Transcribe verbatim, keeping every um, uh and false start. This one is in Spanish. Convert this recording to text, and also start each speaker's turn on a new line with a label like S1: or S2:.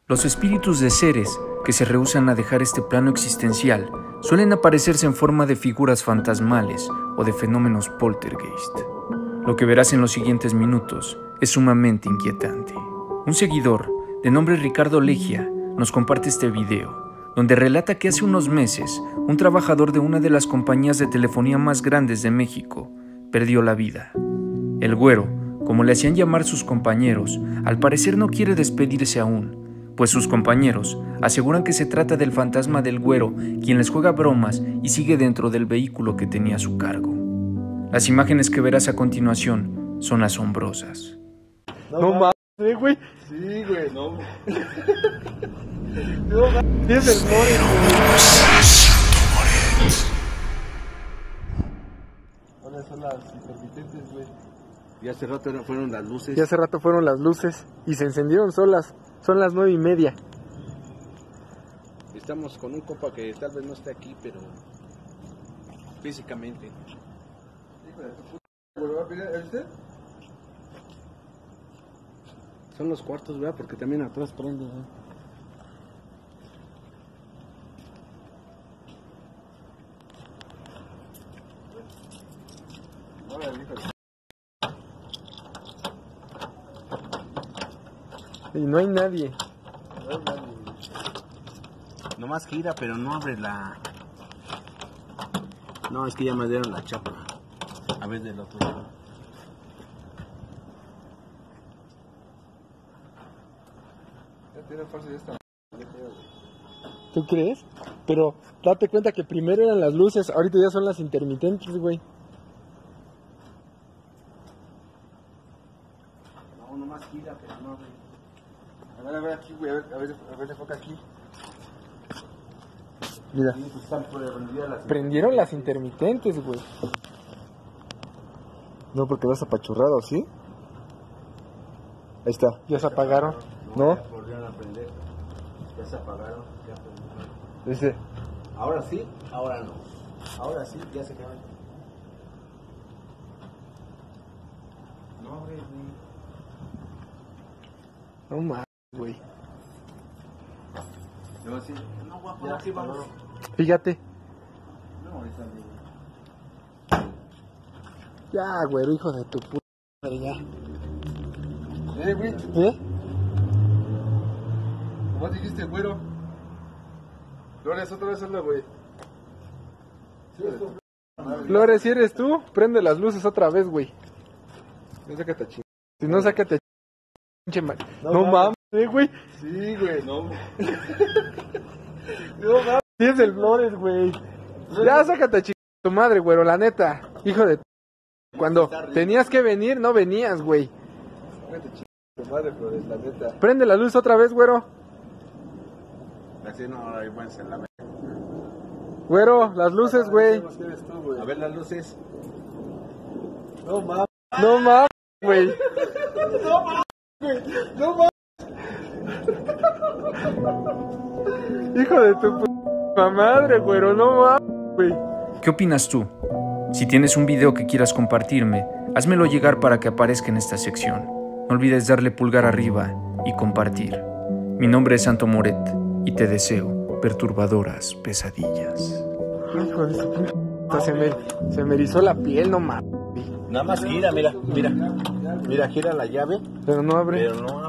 S1: Los espíritus de seres que se rehúsan a dejar este plano existencial suelen aparecerse en forma de figuras fantasmales o de fenómenos poltergeist. Lo que verás en los siguientes minutos es sumamente inquietante. Un seguidor, de nombre Ricardo Legia, nos comparte este video, donde relata que hace unos meses un trabajador de una de las compañías de telefonía más grandes de México perdió la vida. El güero, como le hacían llamar sus compañeros, al parecer no quiere despedirse aún, pues sus compañeros aseguran que se trata del fantasma del güero, quien les juega bromas y sigue dentro del vehículo que tenía a su cargo. Las imágenes que verás a continuación son asombrosas.
S2: No mames, güey.
S3: Sí, güey, no.
S2: No mames, es el Moret, güey.
S3: ¿Dónde son las intermitentes, güey? Y hace rato fueron las luces.
S2: Y hace rato fueron las luces y se encendieron solas. Son las nueve y media.
S3: Estamos con un compa que tal vez no esté aquí, pero físicamente. Hijo de tu puta, güey, ¿este? Son los cuartos, ¿verdad? Porque también atrás prende, ¿verdad?
S2: Y no hay nadie.
S3: No hay nadie. Nomás gira, pero no abre la... No, es que ya me dieron la chapa. A ver del otro lado. Ya tiene fuerza de esta.
S2: ¿Tú crees? Pero date cuenta que primero eran las luces, ahorita ya son las intermitentes, güey.
S3: No, nomás gira, pero no abre. A ver, a ver aquí, güey, a ver, a ver, a ver, enfoca aquí.
S2: Mira.
S3: Sí, pues están prendidas las...
S2: Prendieron las intermitentes, güey. No, porque vas apachurrado, ¿sí? Ahí está. Ya se apagaron.
S3: No,
S2: ¿No?
S3: ya volvieron a prender. Ya se apagaron, ya prendieron.
S2: Dice.
S3: Ahora sí, ahora no. Ahora sí, ya se quedaron. No, güey, güey.
S2: No mames, güey.
S3: Yo sí. No, guapo, aquí vamos.
S2: Fíjate.
S3: No, ahorita no.
S2: Ya, güero, hijo de tu puta madre, ya.
S3: Eh, güey.
S2: ¿Eh?
S3: ¿Cómo dijiste, güero? Flores, otra vez hazlo, güey. Sí, esto.
S2: Flores, si eres tú, prende las luces otra vez, güey.
S3: No sácate ching.
S2: Si no, sácate pinche ma-
S3: No
S2: No
S3: mames.
S2: mames, ¿eh, güey.
S3: Sí, güey, no.
S2: No mames. Sí es el Flores, güey. Ya, sácate ching tu madre, güero, la neta. Hijo de... Cuando tenías que venir, no venías, güey.
S3: Sácate ching tu madre, Flores, la neta.
S2: Prende la luz otra vez, güero.
S3: Así no hay buen en la mente.
S2: Güero, las luces, güey.
S3: A ver las luces. No mames.
S2: No mames, güey.
S3: No mames, güey. No mames.
S2: Hijo de tu puta madre, güero, no mames, güey.
S1: ¿Qué opinas tú? Si tienes un video que quieras compartirme, házmelo llegar para que aparezca en esta sección. No olvides darle pulgar arriba y compartir. Mi nombre es Santo Moret y te deseo perturbadoras pesadillas.
S2: Hijo de su puta, se me, se me erizó la piel, no mames.
S3: Nada más gira, mira, mira. Mira, gira la llave.
S2: Pero no abre.
S3: Pero no